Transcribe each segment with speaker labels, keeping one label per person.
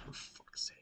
Speaker 1: For fuck's sake.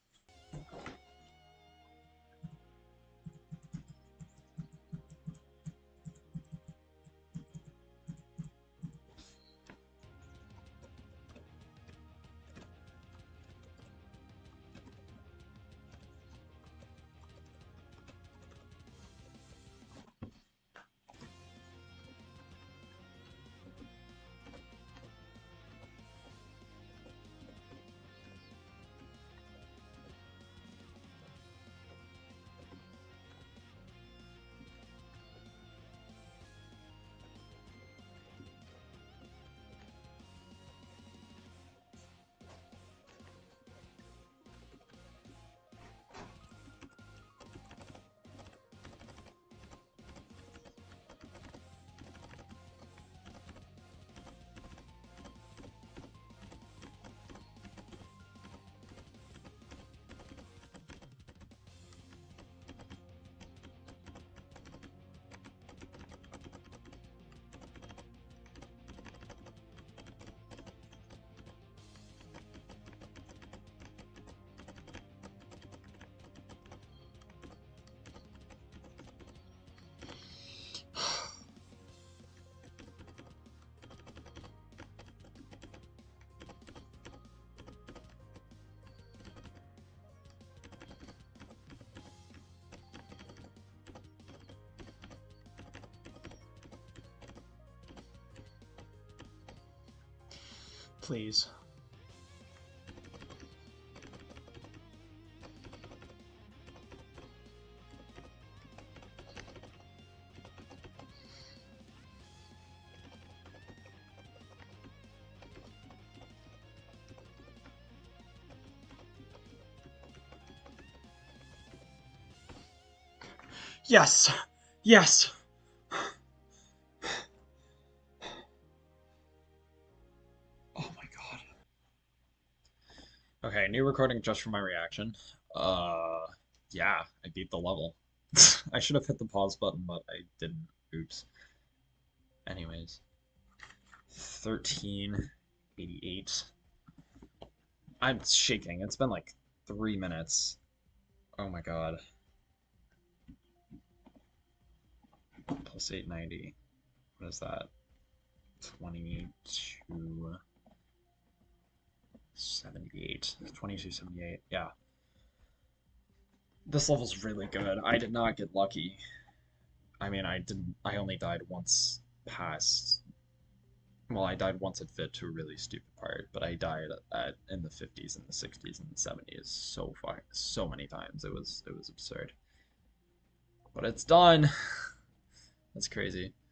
Speaker 1: Please. Yes! Yes! Oh my god. Okay, new recording just for my reaction. Yeah, I beat the level. I should have hit the pause button, but I didn't. Oops. Anyways. 1388. I'm shaking. It's been like 3 minutes. Oh my god. Plus 890. What is that? 2278. 2278. Yeah. This level's really good. I did not get lucky. I mean, I only died once past. Well, I died once at Vit to a really stupid part, but I died in the 50s and the 60s and the 70s so many times. It was absurd. But it's done. That's crazy.